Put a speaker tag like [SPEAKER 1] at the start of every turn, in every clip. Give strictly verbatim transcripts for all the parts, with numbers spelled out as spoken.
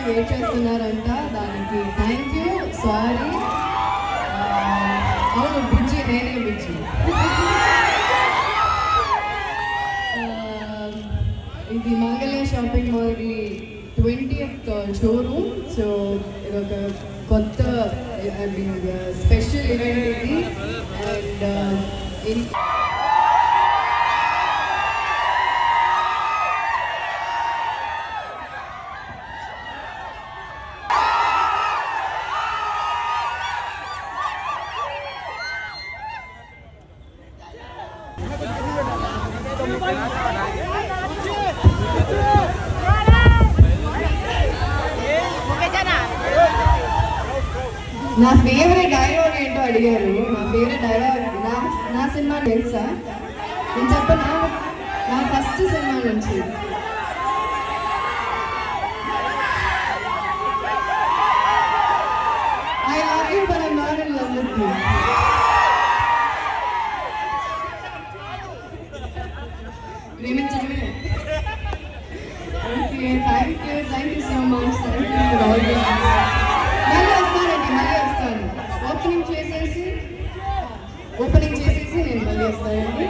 [SPEAKER 1] Wait చేస్తున్నారంట. దానికి thank you. Sorry. అవును, బుజ్జి నేనే బుజ్జి. ఇది Mangalya shopping mall twentieth showroom. So ఇది ఒక కొత్త స్పెషల్ ఈవెంట్ ఇది. అండ్ నా ఫేవరెట్ డైలాగ్ ఏంటో అడిగారు. నా ఫేవరెట్ డైలాగ్ నా నా సినిమా తెలుసా? నేను చెప్పనా? నా ఫస్ట్ సినిమా నుంచి I love you but I am not in love with you. ప్రేమించడమే. Okay, thank you thank you so much. Thank you for all this. మళ్ళీ వస్తానండి, మళ్ళీ వస్తాను. ఓపెనింగ్ చేసేసి ఓపెనింగ్ చేసేసి నేను మళ్ళీ వస్తానండి.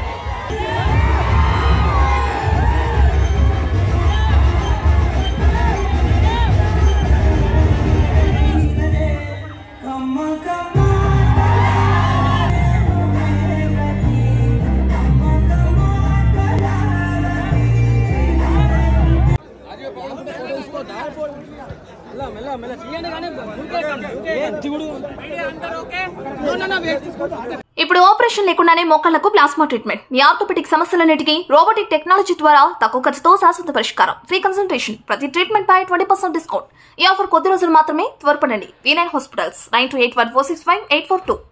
[SPEAKER 2] ఇప్పుడు ఆపరేషన్ లేకుండానే మోకాళ్లకు ప్లాస్మా ట్రీట్మెంట్. మీ ఆర్థోపెటిక్ సమస్యలన్నిటికీ రోబోటిక్ టెక్నాలజీ ద్వారా తక్కువ ఖర్చుతో శాశ్వత పరిష్కారం. Free consultation. ప్రతి ట్రీట్మెంట్ పై ట్వంటీ పర్సెంట్ డిస్కౌంట్. ఈ ఆఫర్ కొద్ది రోజులు మాత్రమే. త్వరపడండి. V nine hospitals nine two eight one four six five eight four two.